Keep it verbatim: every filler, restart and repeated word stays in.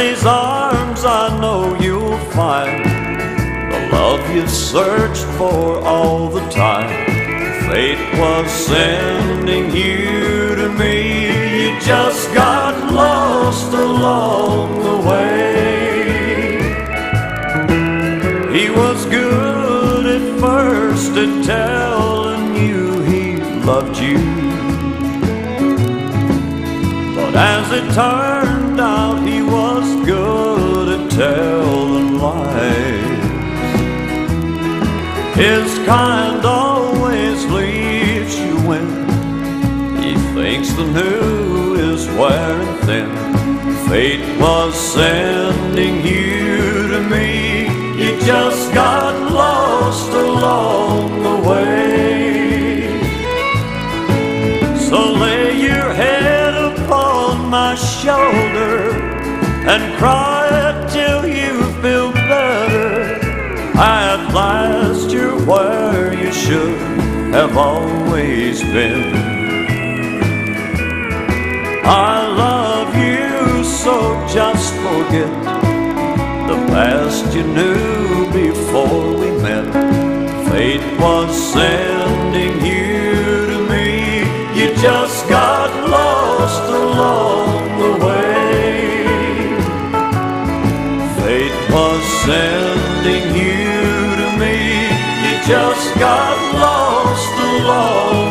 his arms I know you'll find the love you've searched for all the time. Fate was sending you to me. You just got lost along the way. He was good at first at telling you he loved you, but as it turned out, he was good at telling lies. His kind always leaves you when he thinks the new is wearing thin. Fate was sending you to me. You just got lost along the way. So lay your head upon my shoulder and cry till you feel better. At last you're where you should have always been. I love you, so just forget the past you knew before we met. Fate was sending you to me. You just got lost along the way. Fate was sending you to me. You just got lost along